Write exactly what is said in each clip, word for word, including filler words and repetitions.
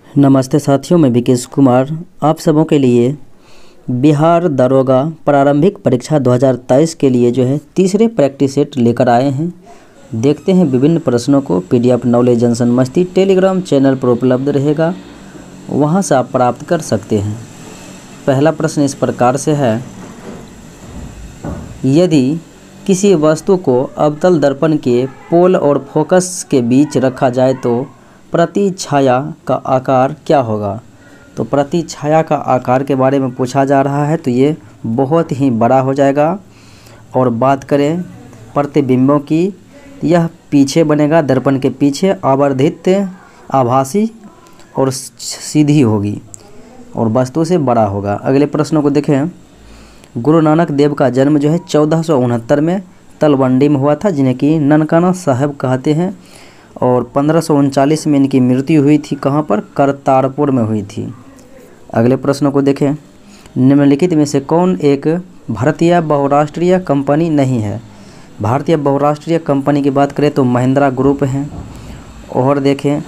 नमस्ते साथियों, मैं विकेश कुमार आप सबों के लिए बिहार दरोगा प्रारंभिक परीक्षा दो हज़ार तेईस के लिए जो है तीसरे प्रैक्टिस सेट लेकर आए हैं। देखते हैं विभिन्न प्रश्नों को। पीडीएफ नॉलेज जंक्शन मस्ती टेलीग्राम चैनल पर उपलब्ध रहेगा, वहां से आप प्राप्त कर सकते हैं। पहला प्रश्न इस प्रकार से है, यदि किसी वस्तु को अवतल दर्पण के पोल और फोकस के बीच रखा जाए तो प्रति छाया का आकार क्या होगा। तो प्रति छाया का आकार के बारे में पूछा जा रहा है, तो ये बहुत ही बड़ा हो जाएगा। और बात करें प्रतिबिंबों की, यह पीछे बनेगा, दर्पण के पीछे आवर्धित, आभासी और सीधी होगी और वस्तु से बड़ा होगा। अगले प्रश्नों को देखें। गुरु नानक देव का जन्म जो है चौदह सौ उनहत्तर में तलवंडी में हुआ था, जिन्हें कि ननकाना साहब कहते हैं। और पंद्रह सौ उनचालीस में इनकी मृत्यु हुई थी, कहाँ पर? करतारपुर में हुई थी। अगले प्रश्नों को देखें। निम्नलिखित में से कौन एक भारतीय बहुराष्ट्रीय कंपनी नहीं है। भारतीय बहुराष्ट्रीय कंपनी की बात करें तो महिंद्रा ग्रुप है। और देखें,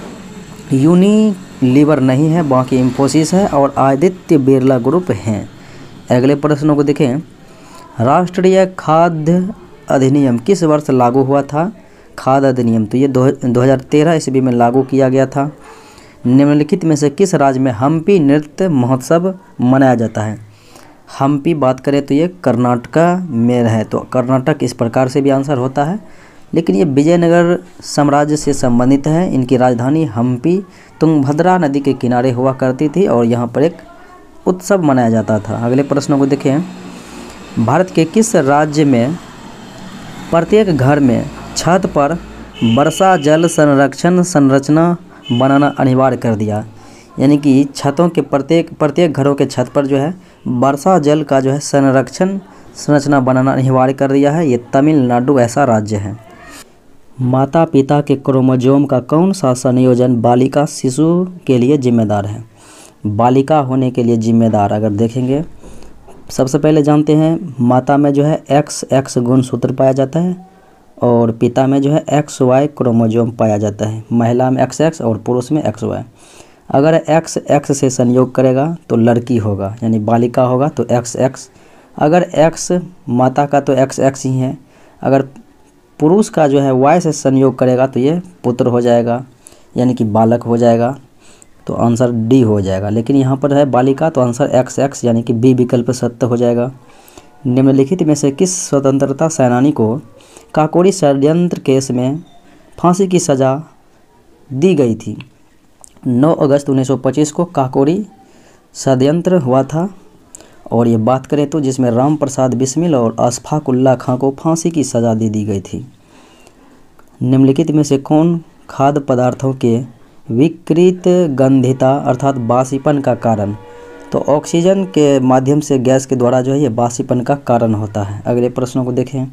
यूनिलीवर नहीं है, बाकी इंफोसिस है और आदित्य बिरला ग्रुप हैं। अगले प्रश्नों को देखें। राष्ट्रीय खाद्य अधिनियम किस वर्ष लागू हुआ था। खाद्य अधिनियम तो ये दो हज़ार तेरह ईस्वी में लागू किया गया था। निम्नलिखित में से किस राज्य में हम्पी नृत्य महोत्सव मनाया जाता है। हम्पी बात करें तो ये कर्नाटका में है, तो कर्नाटक इस प्रकार से भी आंसर होता है। लेकिन ये विजयनगर साम्राज्य से संबंधित है। इनकी राजधानी हम्पी तुंगभद्रा नदी के किनारे हुआ करती थी और यहाँ पर एक उत्सव मनाया जाता था। अगले प्रश्नों को देखें। भारत के किस राज्य में प्रत्येक घर में छत पर वर्षा जल संरक्षण संरचना बनाना अनिवार्य कर दिया। यानी कि छतों के प्रत्येक प्रत्येक घरों के छत पर जो है वर्षा जल का जो है संरक्षण संरचना बनाना अनिवार्य कर दिया है। ये तमिलनाडु ऐसा राज्य है। माता पिता के क्रोमोसोम का कौन सा संयोजन बालिका शिशु के लिए जिम्मेदार है। बालिका होने के लिए जिम्मेदार अगर देखेंगे, सबसे पहले जानते हैं माता में जो है एक्स एक्स गुणसूत्र पाया जाता है और पिता में जो है एक्स वाई क्रोमोसोम पाया जाता है। महिला में एक्स एक्स और पुरुष में एक्स वाई। अगर एक्स एक्स से संयोग करेगा तो लड़की होगा, यानी बालिका होगा तो एक्स एक्स। अगर एक्स माता का तो एक्स एक्स ही है। अगर पुरुष का जो है वाई से संयोग करेगा तो ये पुत्र हो जाएगा, यानी कि बालक हो जाएगा, तो आंसर डी हो जाएगा। लेकिन यहाँ पर है बालिका, तो आंसर एक्स एक्स यानी कि बी विकल्प सत्य हो जाएगा। निम्नलिखित में से किस स्वतंत्रता सेनानी को काकोरी षड्यंत्र केस में फांसी की सज़ा दी गई थी। नौ अगस्त उन्नीस सौ पच्चीस को काकोरी षड्यंत्र हुआ था। और ये बात करें तो जिसमें राम प्रसाद बिस्मिल और अशफाक उल्लाह खां को फांसी की सज़ा दे दी गई थी। निम्नलिखित में से कौन खाद्य पदार्थों के विकृत गंधिता अर्थात बासीपन का कारण। तो ऑक्सीजन के माध्यम से गैस के द्वारा जो है ये बासीपन का कारण होता है। अगले प्रश्नों को देखें।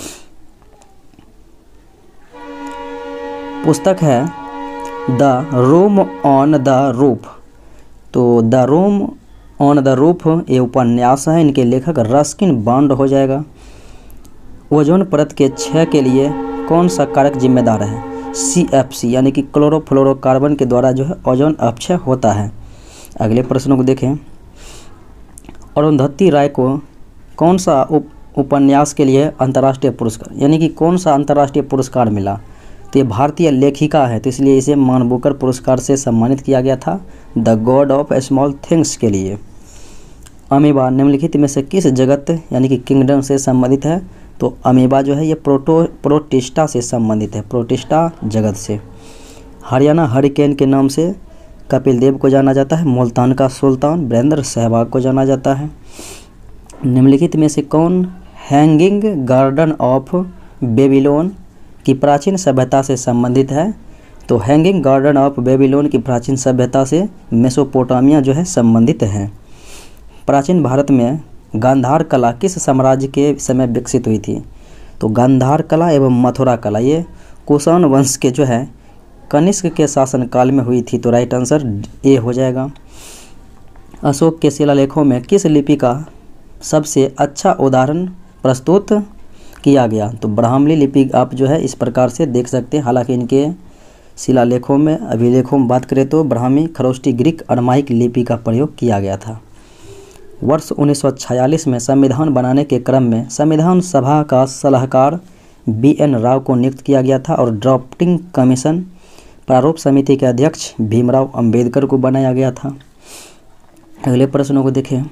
पुस्तक है the room on the roof. तो the room on the roof ये उपन्यास है। इनके लेखक रस्किन बॉन्ड हो जाएगा। ओजोन परत के क्षय के लिए कौन सा कारक जिम्मेदार है। सी एफ सी यानी कि क्लोरोफ्लोरोकार्बन के द्वारा जो है ओजोन अपक्षय होता है। अगले प्रश्नों को देखें। अरुंधति राय को कौन सा उप उपन्यास के लिए अंतर्राष्ट्रीय पुरस्कार, यानी कि कौन सा अंतर्राष्ट्रीय पुरस्कार मिला। तो ये भारतीय लेखिका है, तो इसलिए इसे मान बुकर पुरस्कार से सम्मानित किया गया था the god of small things के लिए। अमीबा निम्नलिखित में से किस जगत यानी कि किंगडम से संबंधित है। तो अमीबा जो है ये प्रोटो प्रोटिस्टा से संबंधित है, प्रोटिस्टा जगत से। हरियाणा हरिकेन के नाम से कपिल देव को जाना जाता है। मुल्तान का सुल्तान वीरेंद्र सहवाग को जाना जाता है। निम्नलिखित में से कौन हैंगिंग गार्डन ऑफ बेबीलोन की प्राचीन सभ्यता से संबंधित है। तो हैंगिंग गार्डन ऑफ बेबीलोन की प्राचीन सभ्यता से मेसोपोटामिया जो है संबंधित है। प्राचीन भारत में गांधार कला किस साम्राज्य के समय विकसित हुई थी। तो गांधार कला एवं मथुरा कला ये कुषाण वंश के जो है कनिष्क के शासनकाल में हुई थी, तो राइट आंसर ए हो जाएगा। अशोक के शिलालेखों में किस लिपि का सबसे अच्छा उदाहरण प्रस्तुत किया गया। तो ब्राह्मणी लिपि आप जो है इस प्रकार से देख सकते हैं। हालांकि इनके शिलालेखों में, अभिलेखों में बात करें तो ब्राह्मी, खरोष्टी, ग्रीक, अरमाइक लिपि का प्रयोग किया गया था। वर्ष उन्नीस सौ छियालीस में संविधान बनाने के क्रम में संविधान सभा का सलाहकार बी एन राव को नियुक्त किया गया था और ड्राफ्टिंग कमीशन प्रारूप समिति के अध्यक्ष भीमराव अंबेडकर को बनाया गया था। अगले प्रश्नों को देखें।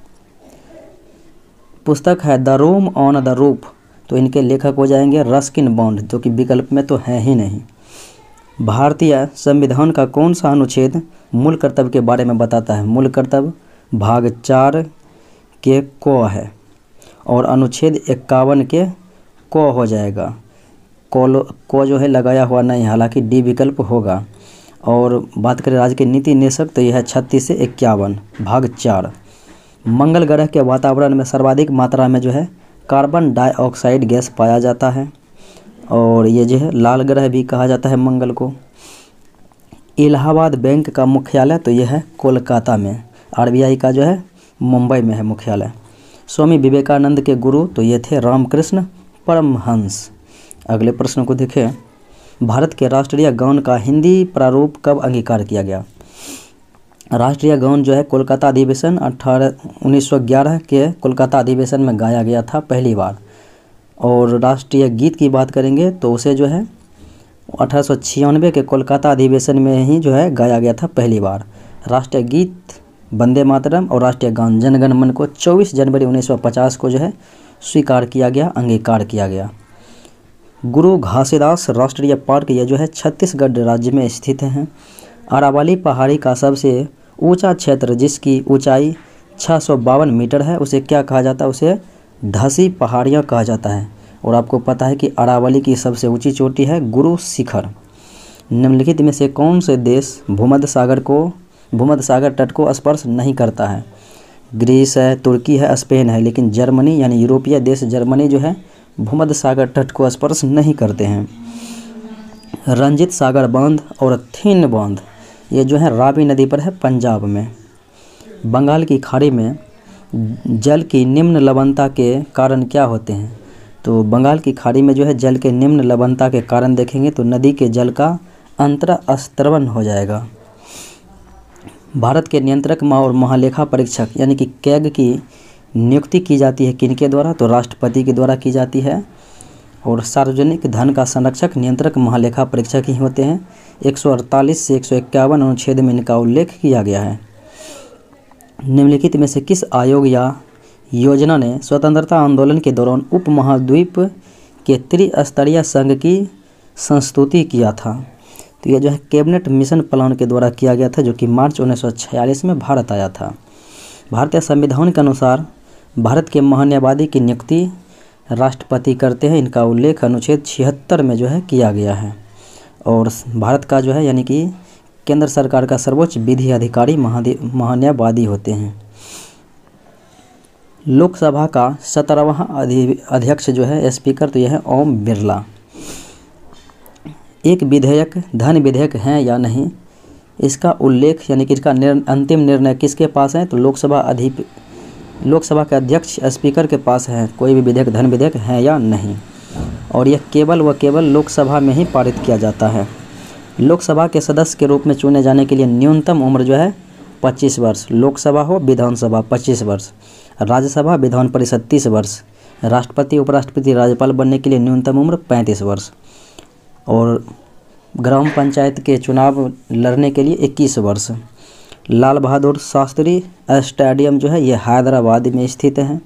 पुस्तक है the room on the roof, तो इनके लेखक हो जाएंगे रस्किन बॉन्ड, जो कि विकल्प में तो है ही नहीं। भारतीय संविधान का कौन सा अनुच्छेद मूल कर्तव्य के बारे में बताता है? मूल कर्तव्य भाग चार के क है और अनुच्छेद इक्यावन के क हो जाएगा। को को जो है लगाया हुआ नहीं, हालांकि डी विकल्प होगा। और बात करें राज्य के नीति निदेशक, तो यह है छत्तीस से इक्यावन भाग चार। मंगल ग्रह के वातावरण में सर्वाधिक मात्रा में जो है कार्बन डाइऑक्साइड गैस पाया जाता है और ये जो है लाल ग्रह भी कहा जाता है मंगल को। इलाहाबाद बैंक का मुख्यालय, तो यह है कोलकाता में। आरबीआई का जो है मुंबई में है मुख्यालय। स्वामी विवेकानंद के गुरु, तो ये थे रामकृष्ण परमहंस। अगले प्रश्न को देखें। भारत के राष्ट्रीय गान का हिंदी प्रारूप कब अंगीकार किया गया? राष्ट्रीय गान जो है कोलकाता अधिवेशन अठारह उन्नीस सौ ग्यारह के कोलकाता अधिवेशन में गाया गया था पहली बार। और राष्ट्रीय गीत की बात करेंगे तो उसे जो है अठारह सौ छियानवे के कोलकाता अधिवेशन में ही जो है गाया गया था पहली बार। राष्ट्रीय गीत वंदे मातरम और राष्ट्रीय गान जन गण मन को चौबीस जनवरी उन्नीस सौ पचास को जो है स्वीकार किया गया, अंगीकार किया गया। गुरु घासीदास राष्ट्रीय पार्क यह जो है छत्तीसगढ़ राज्य में स्थित है। अरावली पहाड़ी का सबसे ऊंचा क्षेत्र जिसकी ऊंचाई छह सौ बावन मीटर है उसे क्या कहा जाता है? उसे ढसी पहाड़ियाँ कहा जाता है। और आपको पता है कि अरावली की सबसे ऊंची चोटी है गुरु शिखर। निम्नलिखित में से कौन से देश भूमध्य सागर को भूमध्य सागर तट को स्पर्श नहीं करता है? ग्रीस है, तुर्की है, स्पेन है, लेकिन जर्मनी यानी यूरोपीय देश जर्मनी जो है भूमध्य सागर तट को स्पर्श नहीं करते हैं। रंजित सागर बांध और थिन बांध ये जो है रावी नदी पर है पंजाब में। बंगाल की खाड़ी में जल की निम्न लवणता के कारण क्या होते हैं? तो बंगाल की खाड़ी में जो है जल के निम्न लवणता के कारण देखेंगे तो नदी के जल का अंतरास्तरण हो जाएगा। भारत के नियंत्रक और महालेखा परीक्षक यानी कि कैग की नियुक्ति की जाती है किनके द्वारा? तो राष्ट्रपति के द्वारा की जाती है। और सार्वजनिक धन का संरक्षक नियंत्रक महालेखा परीक्षक ही होते हैं। एक सौ अड़तालीस से एक सौ इक्यावन अनुच्छेद में इनका उल्लेख किया गया है। निम्नलिखित में से किस आयोग या योजना ने स्वतंत्रता आंदोलन के दौरान उपमहाद्वीप के त्रिस्तरीय संघ की संस्तुति किया था? तो यह जो है कैबिनेट मिशन प्लान के द्वारा किया गया था, जो कि मार्च उन्नीस सौ छियालीस में भारत आया था। भारतीय संविधान के अनुसार भारत के महान्यायवादी की नियुक्ति राष्ट्रपति करते हैं। इनका उल्लेख अनुच्छेद छिहत्तर में जो है किया गया है। और भारत का जो है यानी कि केंद्र सरकार का सर्वोच्च विधि अधिकारी महान्यायवादी होते हैं। लोकसभा का सत्रहवां अध्यक्ष जो है स्पीकर, तो यह है ओम बिरला। एक विधेयक धन विधेयक है या नहीं, इसका उल्लेख यानी कि इसका निर्, अंतिम निर्णय किसके पास है? तो लोकसभा अधिप लोकसभा के अध्यक्ष स्पीकर के पास है कोई भी विधेयक धन विधेयक है या नहीं। और यह केवल व केवल लोकसभा में ही पारित किया जाता है। लोकसभा के सदस्य के रूप में चुने जाने के लिए न्यूनतम उम्र जो है पच्चीस वर्ष, लोकसभा हो विधानसभा पच्चीस वर्ष, राज्यसभा विधान परिषद तीस वर्ष, राष्ट्रपति उपराष्ट्रपति राज्यपाल बनने के लिए न्यूनतम उम्र पैंतीस वर्ष और ग्राम पंचायत के चुनाव लड़ने के लिए इक्कीस वर्ष। लाल बहादुर शास्त्री स्टेडियम जो है ये हैदराबाद में स्थित है।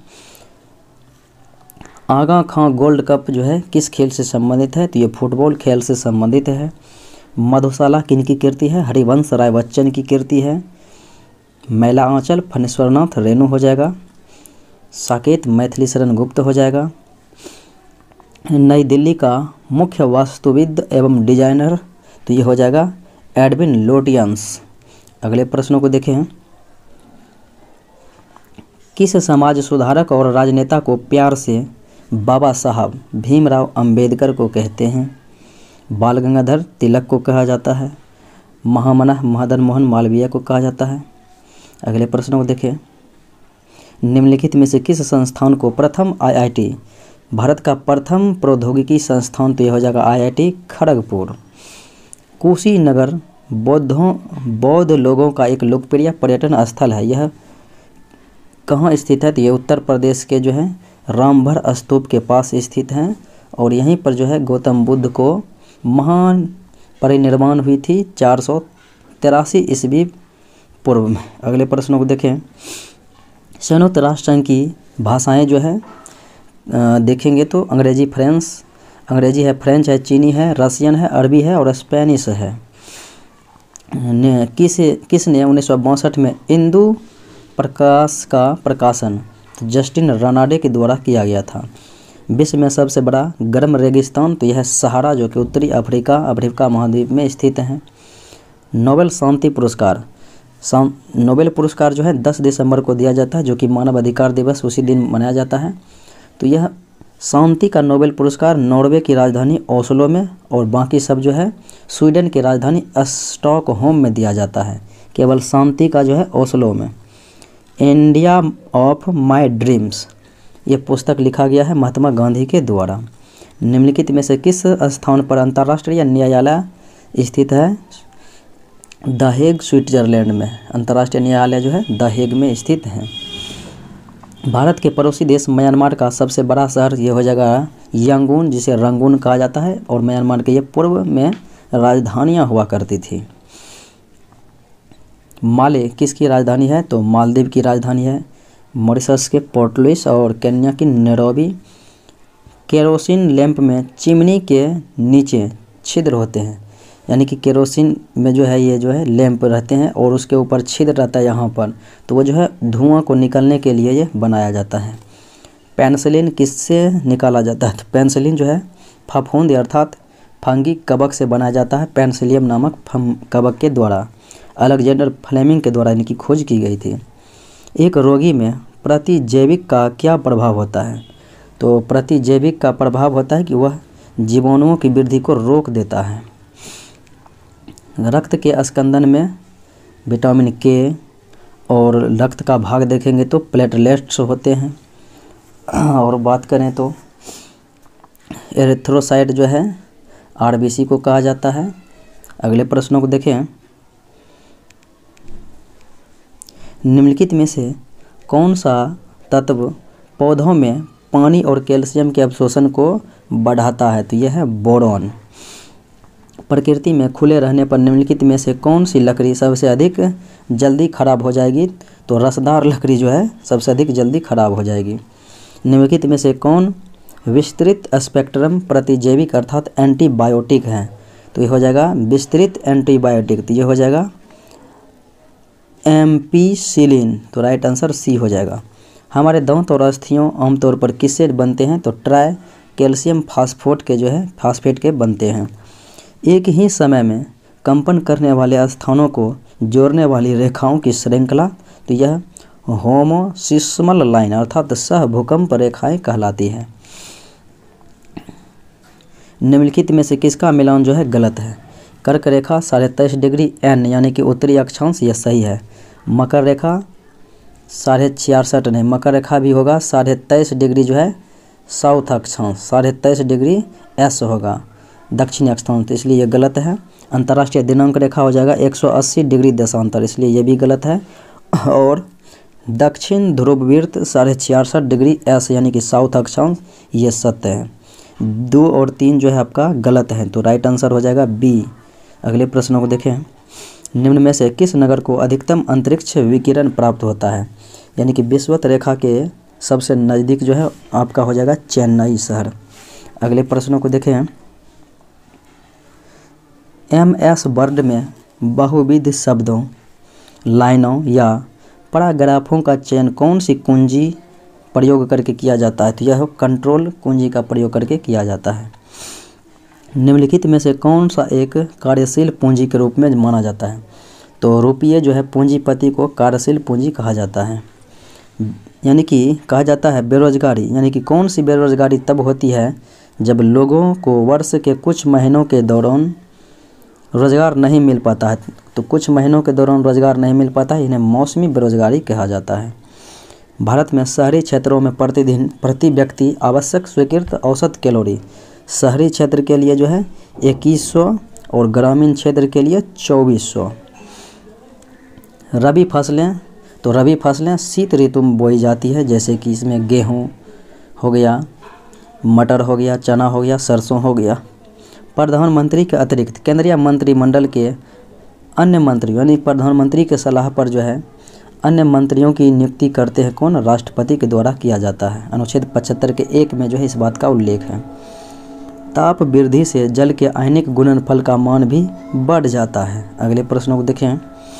आगा खां गोल्ड कप जो है किस खेल से संबंधित है? तो ये फुटबॉल खेल से संबंधित है। मधुशाला किनकी कीर्ति है? हरिवंश राय बच्चन की कीर्ति है। मैला आंचल फणीश्वरनाथ रेणु हो जाएगा। साकेत मैथिली शरण गुप्त हो जाएगा। नई दिल्ली का मुख्य वास्तुविद एवं डिजाइनर, तो ये हो जाएगा एडविन लोटियंस। अगले प्रश्नों को देखें। किस समाज सुधारक और राजनेता को प्यार से बाबा साहब भीमराव अंबेडकर को कहते हैं? बाल गंगाधर तिलक को कहा जाता है। महामना मदन मोहन मालवीय को कहा जाता है। अगले प्रश्नों को देखें। निम्नलिखित में से किस संस्थान को प्रथम आईआईटी, भारत का प्रथम प्रौद्योगिकी संस्थान, तो यह हो जाएगा आईआईटी खड़गपुर। कुशीनगर बौद्धों बौद्ध लोगों का एक लोकप्रिय पर्यटन स्थल है। यह कहाँ स्थित है? तो ये उत्तर प्रदेश के जो है रामभर स्तूप के पास स्थित है और यहीं पर जो है गौतम बुद्ध को महान परिनिर्वाण हुई थी चार सौ तिरासी ईस्वी पूर्व में। अगले प्रश्नों को देखें। संयुक्त राष्ट्र संघ की भाषाएं जो है आ, देखेंगे तो अंग्रेजी फ्रेंच अंग्रेजी है, फ्रेंच है, चीनी है, रशियन है, अरबी है और स्पेनिश है। ने किस किसने उन्नीस सौ बासठ में इंदु प्रकाश का प्रकाशन जस्टिन रनाडे के द्वारा किया गया था। विश्व में सबसे बड़ा गर्म रेगिस्तान तो यह सहारा जो कि उत्तरी अफ्रीका अफ्रीका महाद्वीप में स्थित है। नोबेल शांति पुरस्कार नोबेल पुरस्कार जो है दस दिसंबर को दिया जाता है, जो कि मानव अधिकार दिवस उसी दिन मनाया जाता है। तो यह शांति का नोबेल पुरस्कार नॉर्वे की राजधानी ओस्लो में और बाकी सब जो है स्वीडन की राजधानी स्टॉकहोम में दिया जाता है। केवल शांति का जो है ओस्लो में। इंडिया ऑफ माय ड्रीम्स ये पुस्तक लिखा गया है महात्मा गांधी के द्वारा। निम्नलिखित में से किस स्थान पर अंतर्राष्ट्रीय न्यायालय स्थित है? द हेग स्विट्जरलैंड में अंतर्राष्ट्रीय न्यायालय जो है द हेग में स्थित है। भारत के पड़ोसी देश म्यांमार का सबसे बड़ा शहर ये हो जाएगा यांगून, जिसे रंगून कहा जाता है और म्यांमार के ये पूर्व में राजधानियाँ हुआ करती थी। माले किसकी राजधानी है? तो मालदीव की राजधानी है। मॉरिशस के पोर्ट लुइस और केन्या की नैरोबी। केरोसिन लैंप में चिमनी के नीचे छिद्र होते हैं, यानी कि केरोसिन में जो है ये जो है लैंप रहते हैं और उसके ऊपर छिद्र रहता है यहाँ पर, तो वो जो है धुआं को निकलने के लिए ये बनाया जाता है। पेनिसिलिन किससे निकाला जाता है? तो पेनिसिलिन जो है फफूंद अर्थात फंगी कवक से बनाया जाता है, पेनिसिलियम नामक कवक के द्वारा। अलेक्जेंडर फ्लेमिंग के द्वारा इनकी खोज की गई थी। एक रोगी में प्रतिजैविक का क्या प्रभाव होता है? तो प्रतिजैविक का प्रभाव होता है कि वह जीवाणुओं की वृद्धि को रोक देता है। रक्त के स्कंदन में विटामिन के और रक्त का भाग देखेंगे तो प्लेटलेट्स होते हैं। और बात करें तो एरिथ्रोसाइट जो है आरबीसी को कहा जाता है। अगले प्रश्नों को देखें। निम्नलिखित में से कौन सा तत्व पौधों में पानी और कैल्शियम के अवशोषण को बढ़ाता है? तो यह है बोरॉन। प्रकृति में खुले रहने पर निम्नलिखित में से कौन सी लकड़ी सबसे अधिक जल्दी खराब हो जाएगी? तो रसदार लकड़ी जो है सबसे अधिक जल्दी खराब हो जाएगी। निम्नलिखित में से कौन विस्तृत स्पेक्ट्रम प्रतिजैविक अर्थात एंटीबायोटिक है? तो ये हो जाएगा विस्तृत एंटीबायोटिक, तो ये हो जाएगा एम्पीसिलिन। तो राइट आंसर सी हो जाएगा। हमारे दांत और अस्थियों आमतौर पर किससे बनते हैं? तो ट्राई कैल्शियम फास्फोट के जो है फास्फेट के बनते हैं। एक ही समय में कंपन करने वाले स्थानों को जोड़ने वाली रेखाओं की श्रृंखला तो यह होमोसिस्मल लाइन अर्थात सह भूकंप रेखाएं कहलाती है। निम्नलिखित में से किसका मिलान जो है गलत है? कर्क रेखा साढ़े तेईस डिग्री एन यानी कि उत्तरी अक्षांश, यह सही है। मकर रेखा साढ़े छियासठ नहीं, मकर रेखा भी होगा साढ़े तेईस डिग्री जो है साउथ अक्षांश, साढ़े तेईस डिग्री एस होगा दक्षिणी अक्षांश, तो इसलिए यह गलत है। अंतर्राष्ट्रीय दिनांक रेखा हो जाएगा एक सौ अस्सी डिग्री देशांतर, इसलिए यह भी गलत है। और दक्षिण ध्रुववृत्त साढ़े छियासठ डिग्री एस यानी कि साउथ अक्षांश, ये सत्य है। दो और तीन जो है आपका गलत है, तो राइट आंसर हो जाएगा बी। अगले प्रश्नों को देखें। निम्न में से किस नगर को अधिकतम अंतरिक्ष विकिरण प्राप्त होता है? यानी कि विषुवत रेखा के सबसे नज़दीक जो है आपका हो जाएगा चेन्नई शहर। अगले प्रश्नों को देखें। एम एस वर्ड में बहुविध शब्दों, लाइनों या पैराग्राफों का चयन कौन सी कुंजी प्रयोग करके किया जाता है? तो यह कंट्रोल कुंजी का प्रयोग करके किया जाता है। निम्नलिखित में से कौन सा एक कार्यशील पूंजी के रूप में माना जाता है? तो रुपये जो है पूंजीपति को कार्यशील पूंजी कहा जाता है। यानी कि कहा जाता है बेरोजगारी, यानी कि कौन सी बेरोजगारी तब होती है जब लोगों को वर्ष के कुछ महीनों के दौरान रोज़गार नहीं मिल पाता है। तो कुछ महीनों के दौरान रोज़गार नहीं मिल पाता है, इन्हें मौसमी बेरोजगारी कहा जाता है। भारत में शहरी क्षेत्रों में प्रतिदिन प्रति व्यक्ति आवश्यक स्वीकृत औसत कैलोरी शहरी क्षेत्र के लिए जो है इक्कीस सौ और ग्रामीण क्षेत्र के लिए चौबीस सौ। रबी फसलें, तो रबी फसलें शीत ऋतु में बोई जाती है, जैसे कि इसमें गेहूँ हो गया, मटर हो गया, चना हो गया, सरसों हो गया। प्रधानमंत्री के अतिरिक्त केंद्रीय मंत्रिमंडल के अन्य मंत्री यानी प्रधानमंत्री के सलाह पर जो है अन्य मंत्रियों की नियुक्ति करते हैं कौन? राष्ट्रपति के द्वारा किया जाता है। अनुच्छेद पचहत्तर के एक में जो है इस बात का उल्लेख है। ताप वृद्धि से जल के आयनिक गुणनफल का मान भी बढ़ जाता है। अगले प्रश्नों को देखें।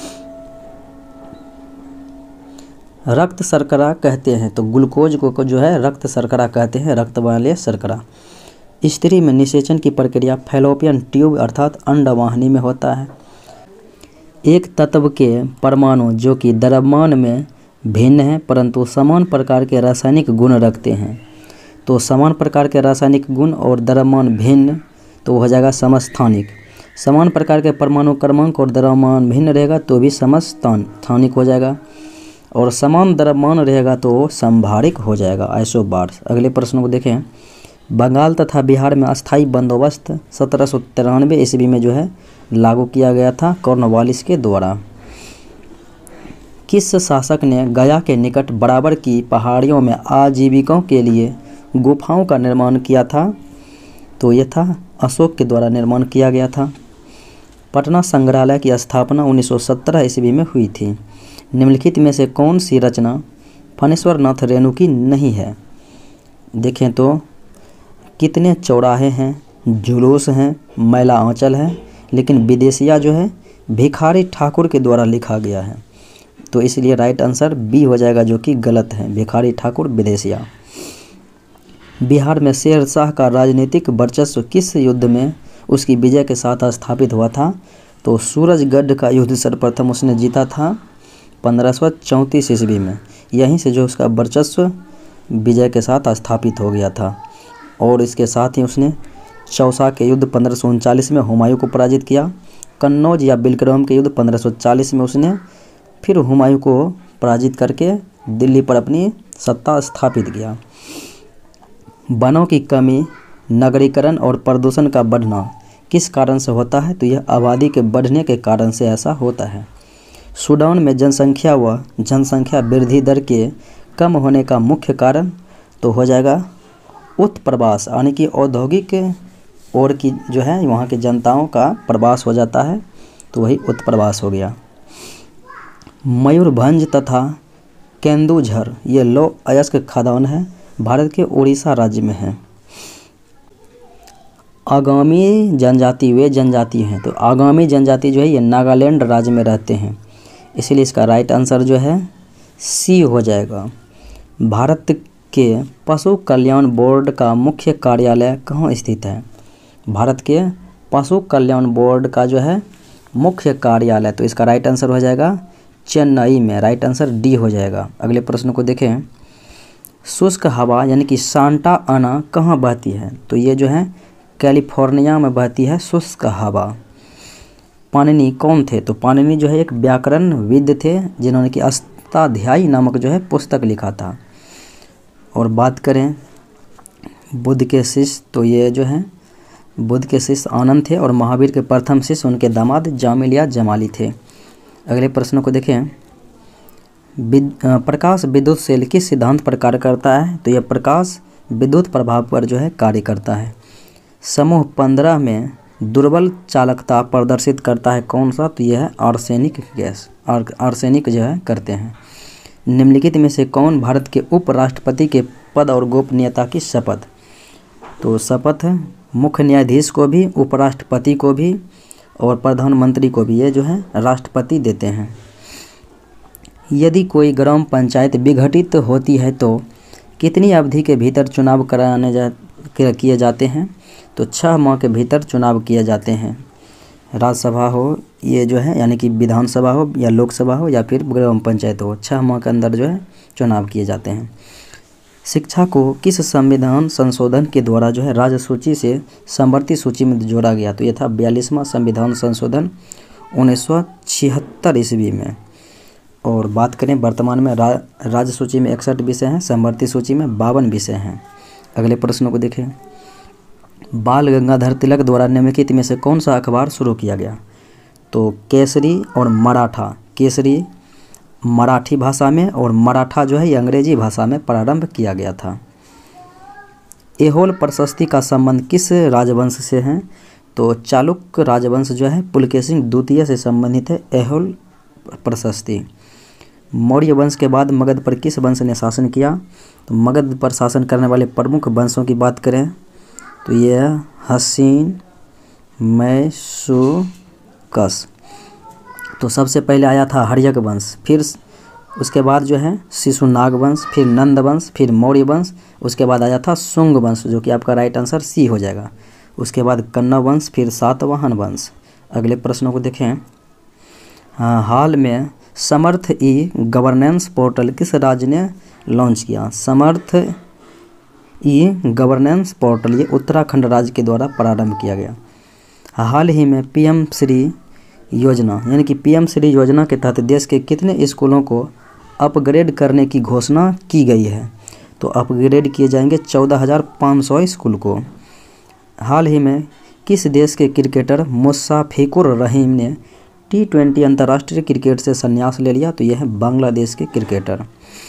रक्त शर्करा कहते हैं, तो ग्लूकोज को जो है रक्त शर्करा कहते हैं, रक्त वाले शर्करा। स्त्री में निषेचन की प्रक्रिया फैलोपियन ट्यूब अर्थात अंडवाहिनी में होता है। एक तत्व के परमाणु जो कि द्रव्यमान में भिन्न है परंतु समान प्रकार के रासायनिक गुण रखते हैं, तो समान प्रकार के रासायनिक गुण और द्रव्यमान भिन्न तो हो जाएगा समस्थानिक। समान प्रकार के परमाणु क्रमांक और द्रव्यमान भिन्न रहेगा तो भी समस्थानिक हो जाएगा, और समान द्रव्यमान रहेगा तो संभारिक हो जाएगा, आइसोबार्स। अगले प्रश्न को देखें। बंगाल तथा बिहार में अस्थायी बंदोबस्त सत्रह सौ तिरानवे ईस्वी में जो है लागू किया गया था कॉर्नवालिस के द्वारा। किस शासक ने गया के निकट बराबर की पहाड़ियों में आजीविकों के लिए गुफाओं का निर्माण किया था? तो यह था अशोक के द्वारा निर्माण किया गया था। पटना संग्रहालय की स्थापना उन्नीस सौ सत्रह ईस्वी में हुई थी। निम्नलिखित में से कौन सी रचना फणीश्वर नाथ रेणु की नहीं है? देखें तो कितने चौराहे हैं, जुलूस हैं, मैला आंचल है, लेकिन विदेशिया जो है भिखारी ठाकुर के द्वारा लिखा गया है, तो इसलिए राइट आंसर बी हो जाएगा जो कि गलत है, भिखारी ठाकुर विदेशिया। बिहार में शेर शाह का राजनीतिक वर्चस्व किस युद्ध में उसकी विजय के साथ स्थापित हुआ था? तो सूरजगढ़ का युद्ध सर्वप्रथम उसने जीता था पंद्रह सौ चौंतीस ईस्वी में। यहीं से जो उसका वर्चस्व विजय के साथ स्थापित हो गया था, और इसके साथ ही उसने चौसा के युद्ध पंद्रह सौ उनचालीस में हुमायूं को पराजित किया। कन्नौज या बिलग्राम के युद्ध पंद्रह सौ चालीस में उसने फिर हुमायूं को पराजित करके दिल्ली पर अपनी सत्ता स्थापित किया। वनों की कमी, नगरीकरण और प्रदूषण का बढ़ना किस कारण से होता है? तो यह आबादी के बढ़ने के कारण से ऐसा होता है। सूडान में जनसंख्या व जनसंख्या वृद्धि दर के कम होने का मुख्य कारण तो हो जाएगा उत्प्रवास, यानी कि औद्योगिक ओर की जो है वहाँ के जनताओं का प्रवास हो जाता है, तो वही उत्प्रवास हो गया। मयूरभंज तथा केंदुझर ये लौह अयस्क खदान है, भारत के उड़ीसा राज्य में है। आगामी जनजाति वे जनजाति हैं, तो आगामी जनजाति जो है ये नागालैंड राज्य में रहते हैं, इसलिए इसका राइट आंसर जो है सी हो जाएगा। भारत के पशु कल्याण बोर्ड का मुख्य कार्यालय कहाँ स्थित है? भारत के पशु कल्याण बोर्ड का जो है मुख्य कार्यालय, तो इसका राइट आंसर हो जाएगा चेन्नई में, राइट आंसर डी हो जाएगा। अगले प्रश्न को देखें। शुष्क हवा यानी कि सांता आना कहाँ बहती है? तो ये जो है कैलिफोर्निया में बहती है शुष्क हवा। पाणिनि कौन थे? तो पाणिनि जो है एक व्याकरणविद थे जिन्होंने कि अष्टाध्यायी नामक जो है पुस्तक लिखा था। और बात करें बुद्ध के शिष्य, तो ये जो है बुद्ध के शिष्य आनंद थे और महावीर के प्रथम शिष्य उनके दामाद जामिल या जमाली थे। अगले प्रश्न को देखें। प्रकाश विद्युत सेल किस सिद्धांत पर कार्य करता है? तो यह प्रकाश विद्युत प्रभाव पर जो है कार्य करता है। समूह पंद्रह में दुर्बल चालकता प्रदर्शित करता है कौन सा? तो यह है आर्सेनिक गैस, आर्सेनिक जो है करते हैं। निम्नलिखित में से कौन भारत के उपराष्ट्रपति के पद और गोपनीयता की शपथ? तो शपथ है मुख्य न्यायाधीश को भी, उपराष्ट्रपति को भी और प्रधानमंत्री को भी, ये जो है राष्ट्रपति देते हैं। यदि कोई ग्राम पंचायत विघटित होती है तो कितनी अवधि के भीतर चुनाव कराने जा किए जाते हैं? तो छः माह के भीतर चुनाव किए जाते हैं। राज्यसभा हो ये जो है यानी कि विधानसभा हो या लोकसभा हो या फिर ग्राम पंचायत हो, छः माह के अंदर जो है चुनाव किए जाते हैं। शिक्षा को किस संविधान संशोधन के द्वारा जो है राज्य सूची से समवर्ती सूची में जोड़ा गया? तो यह था बयालीसवां संविधान संशोधन उन्नीस सौ छिहत्तर ईस्वी में। और बात करें वर्तमान में रा, राज्य सूची में इकसठ विषय हैं, समवर्ती सूची में बावन विषय हैं। अगले प्रश्नों को देखें। बाल गंगाधर तिलक द्वारा निम्नलिखित में से कौन सा अखबार शुरू किया गया? तो केसरी और मराठा। केसरी मराठी भाषा में और मराठा जो है ये अंग्रेजी भाषा में प्रारंभ किया गया था। ऐहोल प्रशस्ति का संबंध किस राजवंश से है? तो चालुक्य राजवंश जो है पुलकेशिन द्वितीय से संबंधित है ऐहोल प्रशस्ति। मौर्य वंश के बाद मगध पर किस वंश ने शासन किया? तो मगध पर शासन करने वाले प्रमुख वंशों की बात करें तो ये है हसीन, मैसूकस। तो सबसे पहले आया था हर्यक वंश, फिर उसके बाद जो है शिशुनाग वंश, फिर नंद वंश, फिर मौर्य वंश, उसके बाद आया था शुंग वंश जो कि आपका राइट आंसर सी हो जाएगा। उसके बाद कन्नौ वंश, फिर सातवाहन वंश। अगले प्रश्नों को देखें। हाँ, हाल में समर्थ ई गवर्नेंस पोर्टल किस राज्य ने लॉन्च किया? समर्थ ई गवर्नेंस पोर्टल ये उत्तराखंड राज्य के द्वारा प्रारंभ किया गया। हाल ही में पीएम श्री योजना यानी कि पीएम श्री योजना के तहत देश के कितने स्कूलों को अपग्रेड करने की घोषणा की गई है? तो अपग्रेड किए जाएंगे चौदह हज़ार पाँच सौ स्कूल को। हाल ही में किस देश के क्रिकेटर मुशफ़िकुर रहीम ने टी ट्वेंटी अंतर्राष्ट्रीय क्रिकेट से संन्यास ले लिया? तो यह है बांग्लादेश के क्रिकेटर।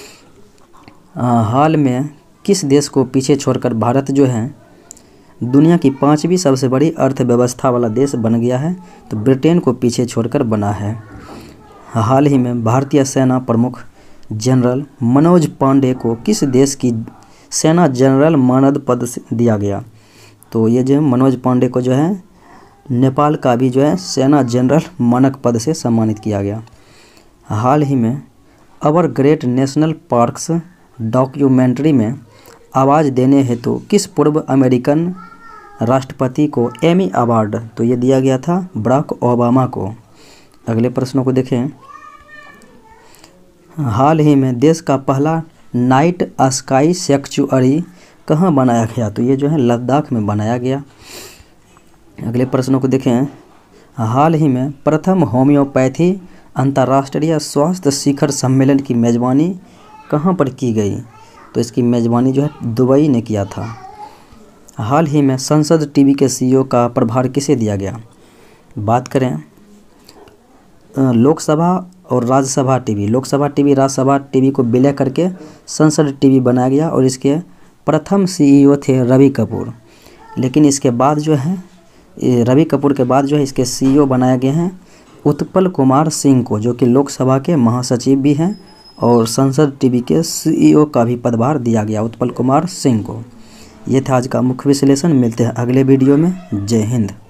हाल में किस देश को पीछे छोड़कर भारत जो है दुनिया की पांचवी सबसे बड़ी अर्थव्यवस्था वाला देश बन गया है? तो ब्रिटेन को पीछे छोड़कर बना है। हाल ही में भारतीय सेना प्रमुख जनरल मनोज पांडे को किस देश की सेना जनरल मानद पद से दिया गया? तो ये जो मनोज पांडे को जो है नेपाल का भी जो है सेना जनरल मानक पद से सम्मानित किया गया। हाल ही में our great national parks documentary में आवाज़ देने हेतु किस पूर्व अमेरिकन राष्ट्रपति को एमी अवार्ड तो ये दिया गया था बराक ओबामा को। अगले प्रश्नों को देखें। हाल ही में देश का पहला नाइट स्काई सैंक्चुअरी कहाँ बनाया गया? तो ये जो है लद्दाख में बनाया गया। अगले प्रश्नों को देखें। हाल ही में प्रथम होम्योपैथी अंतर्राष्ट्रीय स्वास्थ्य शिखर सम्मेलन की मेज़बानी कहाँ पर की गई? तो इसकी मेज़बानी जो है दुबई ने किया था। हाल ही में संसद टीवी के सीईओ का प्रभार किसे दिया गया? बात करें लोकसभा और Rajya Sabha TV. Lok Sabha TV Rajya Sabha TV को विलय करके संसद टीवी बनाया गया और इसके प्रथम सीईओ थे रवि कपूर। लेकिन इसके बाद जो है रवि कपूर के बाद जो है इसके सीईओ बनाए गए हैं उत्पल कुमार सिंह को, जो कि लोकसभा के महासचिव भी हैं और संसद टीवी के सीईओ का भी पदभार दिया गया उत्पल कुमार सिंह को। ये था आज का मुख्य विश्लेषण। मिलते हैं अगले वीडियो में। जय हिंद।